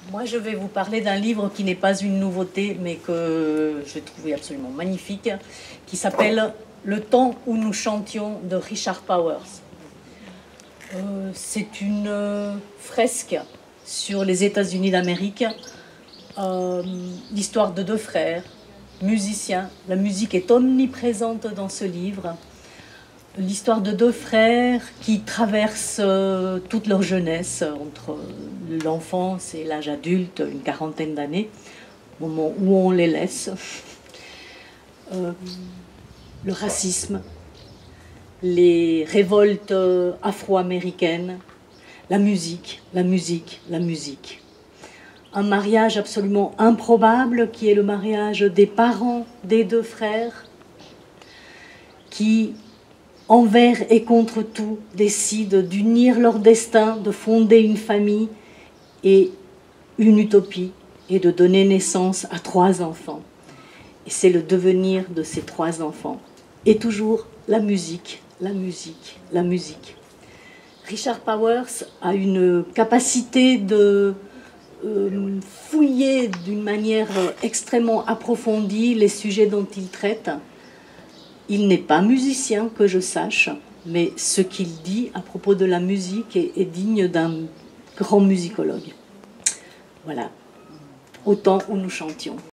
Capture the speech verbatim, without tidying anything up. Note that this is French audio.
Moi, je vais vous parler d'un livre qui n'est pas une nouveauté, mais que j'ai trouvé absolument magnifique, qui s'appelle « Le temps où nous chantions » de Richard Powers. Euh, c'est une euh, fresque sur les États-Unis d'Amérique, euh, l'histoire de deux frères, musiciens. La musique est omniprésente dans ce livre. L'histoire de deux frères qui traversent euh, toute leur jeunesse, entre l'enfance et l'âge adulte, une quarantaine d'années, au moment où on les laisse. Euh, le racisme, les révoltes afro-américaines, la musique, la musique, la musique. Un mariage absolument improbable qui est le mariage des parents des deux frères qui, envers et contre tout, décident d'unir leur destin, de fonder une famille et une utopie et de donner naissance à trois enfants. Et c'est le devenir de ces trois enfants. Et toujours la musique, la musique, la musique. Richard Powers a une capacité de euh, fouiller d'une manière extrêmement approfondie les sujets dont il traite. Il n'est pas musicien, que je sache, mais ce qu'il dit à propos de la musique est, est digne d'un grand musicologue. Voilà, au temps où nous chantions.